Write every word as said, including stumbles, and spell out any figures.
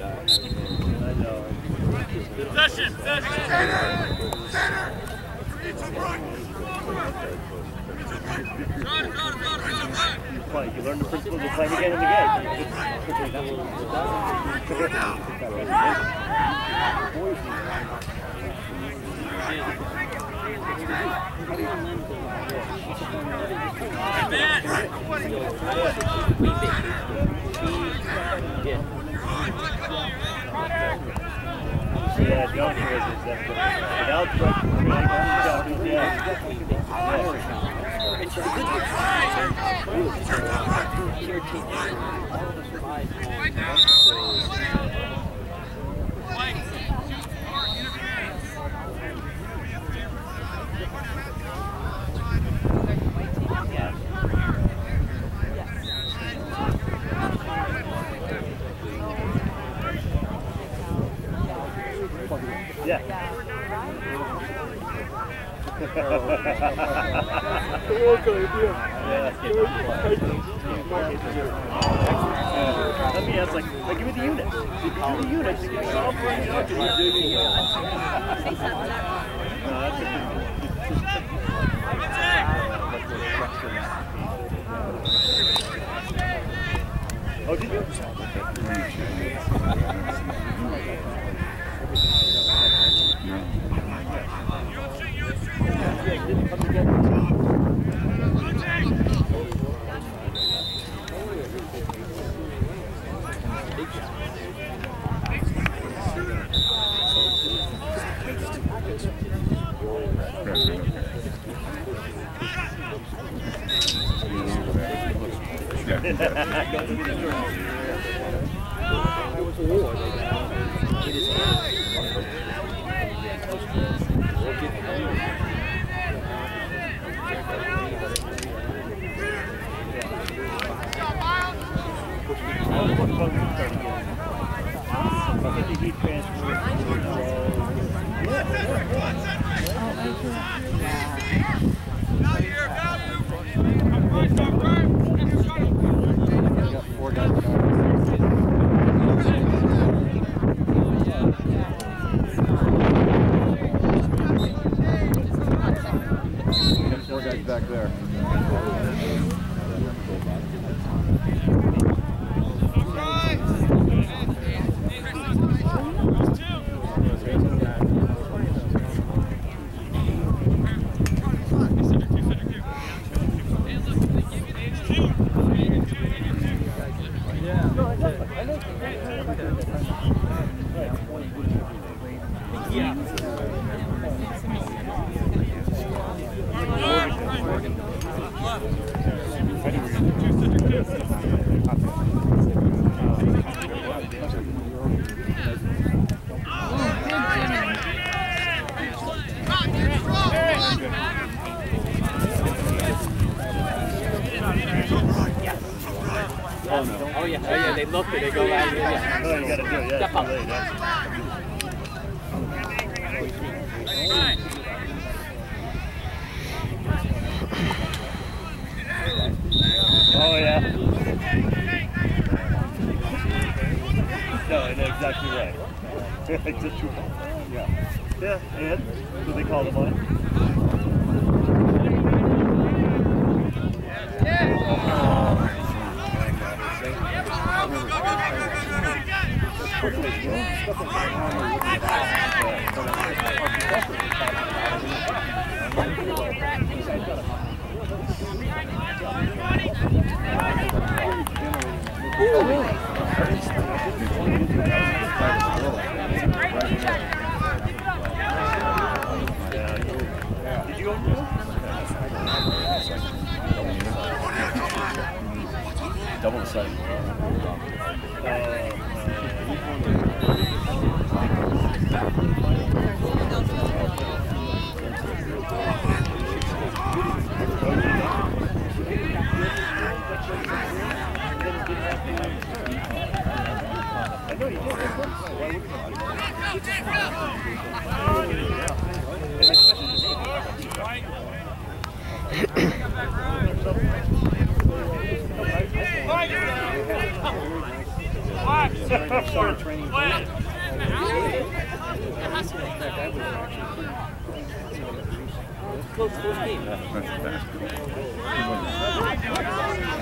Possession, possession. Center. It's a run. Run, run, run, run, run. You learn the principles of playing again and again. Yeah, don't hear this. Without pressure, yeah. And she's a good one. Yeah. Let me ask, like, like, give me the units. Give me the units. Solve for any object. No, that's a Oh, did you? Back there. Oh, no. Oh, yeah. Oh, yeah. They look at it. They go out. Yeah. No, you gotta do it. Yeah, Step up. too late, yeah. Oh, yeah. No, I know exactly right. Just too far. Yeah. Yeah, and so they call them on. Did you go? Double the size. I know you did. Why? Back. Started training. Quiet. Close, close game. That's basketball.